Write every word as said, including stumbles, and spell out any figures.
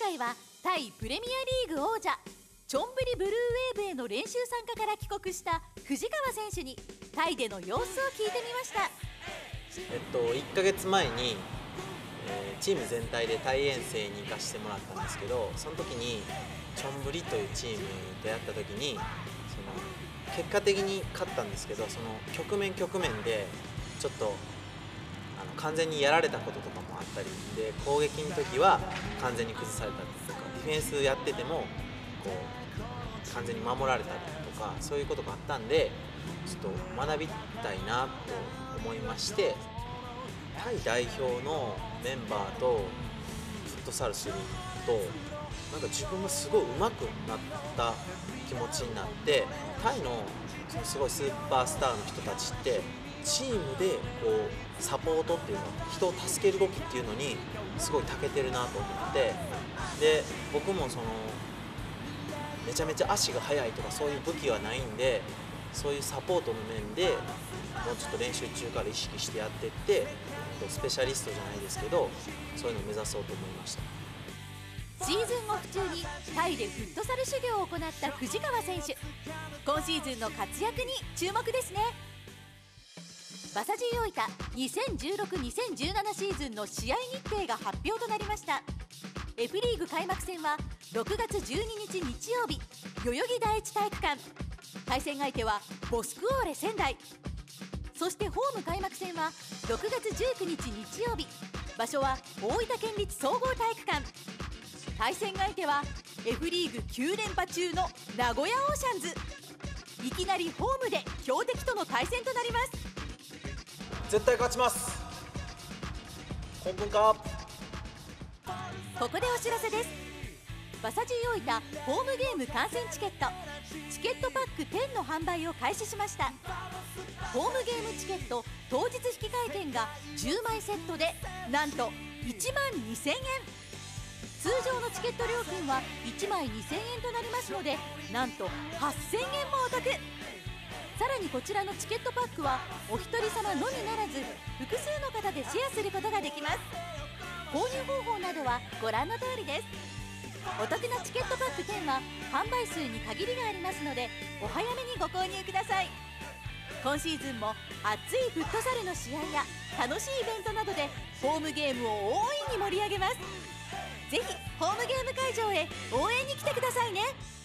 回はタイプレミアリーグ王者チョンブリブルーウェーブへの練習参加から帰国した藤川選手にタイでの様子を聞いてみました。 えっと、いっかげつまえに、えー、チーム全体でタイ遠征に行かせてもらったんですけど、その時にチョンブリというチームでやった時にその結果的に勝ったんですけど、その局面局面でちょっとあの完全にやられたこととかもあったりで、攻撃の時は完全に崩されたりとか、ディフェンスやっててもこう完全に守られたりとか、そういうことがあったんで、ちょっと学びたいなと思いまして、タイ代表のメンバーとフットサルするとなんか自分もすごい上手くなった気持ちになって、タイのそのすごいスーパースターの人たちってチームでこうサポートっていうか人を助ける動きっていうのにすごい長けてるなと思って、で僕もそのめちゃめちゃ足が速いとかそういう武器はないんで、そういうサポートの面でもうちょっと練習中から意識してやっていって、スペシャリストじゃないですけどそういうのを目指そうと思いました。 シーズンオフ中にタイでフットサル修行を行った藤川選手、今シーズンの活躍に注目ですね。バサジーオイタ にせんじゅうろく にせんじゅうなな シーズンの試合日程が発表となりました。 F リーグ開幕戦はろくがつじゅうににち日曜日、代々木第一体育館。対戦相手はボスクオーレ仙台。そしてホーム開幕戦はろくがつじゅうくにち日曜日、場所は大分県立総合体育館。対戦相手は F リーグきゅうれんぱ中の名古屋オーシャンズ。いきなりホームで強敵との対戦となります。 絶対勝ちます。オープンカー。 ここでお知らせです。バサジーオイタホームゲーム観戦チケットチケットパックじゅうの販売を開始しました。ホームゲームチケット当日引換券がじゅうまいセットでなんといちまんにせんえん。通常のチケット料金はいちまいにせんえんとなりますので、なんとはっせんえんもお得。さらにこちらのチケットパックはお一人様のみならず複数の方でシェアすることができます。購入方法などはご覧の通りです。お得なチケットパックじゅうは販売数に限りがありますので、お早めにご購入ください。今シーズンも熱いフットサルの試合や楽しいイベントなどでホームゲームを大いに盛り上げます。ぜひホームゲーム会場へ応援に来てくださいね。